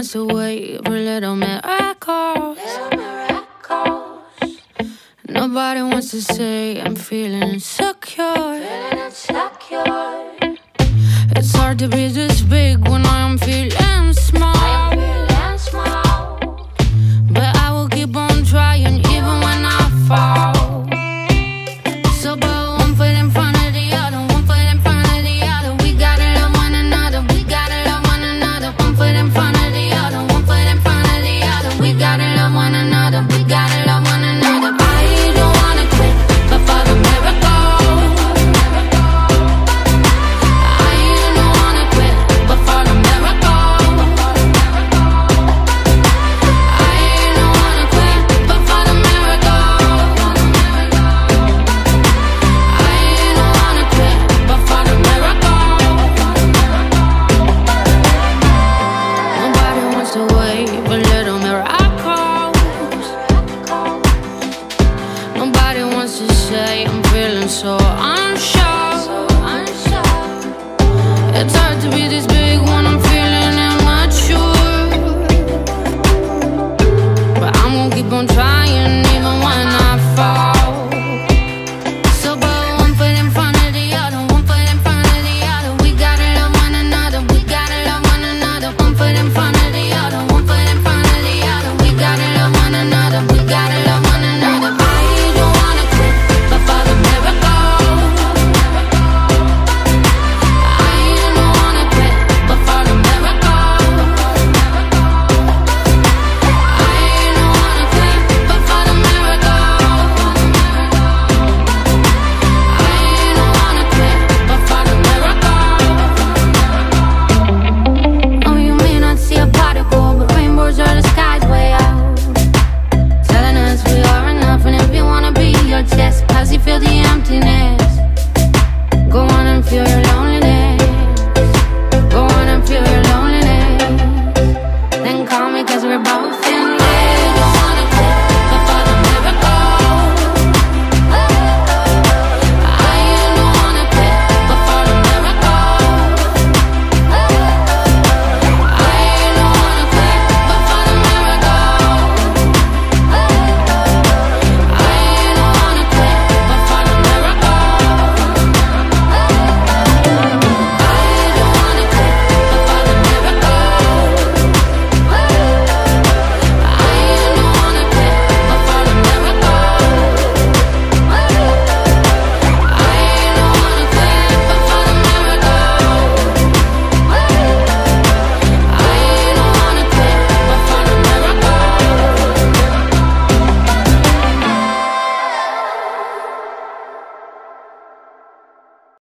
wants to wait for little miracles. Nobody wants to say I'm feeling insecure. It's hard to be this big when I'm feeling small. But I will keep on trying even when I fall. So put one foot in front of the other, one foot in front of the other. We gotta love one another, we gotta love one another. One foot in front of the other, one foot in front of the other. We gotta love one another, we gotta love one another. I don't wanna quit, but for the miracle. I don't wanna quit, but for the miracle. I don't wanna quit, but for the miracle. I don't wanna quit, but for the miracle. Nobody wants to wait for little miracles. Nobody wants to say I'm feeling so unsure. It's hard to be this big when I'm feeling immature. But I'm gonna keep on trying even when I fall. So put one foot in front of the other, one foot in front of the other. We gotta love one another, we gotta love one another. One foot in front of the other, one foot in front of the other. We gotta love one another, we gotta love one another. I don't wanna quit, but for the miracle. I don't wanna quit, but for the miracle. I don't wanna quit, but for the miracle. I don't wanna quit, but for the miracle. Oh, you may not see a particle, but rainbows are the skies way out, telling us we are enough. And if you wanna be your chest, cause you feel the emptiness, go on and feel your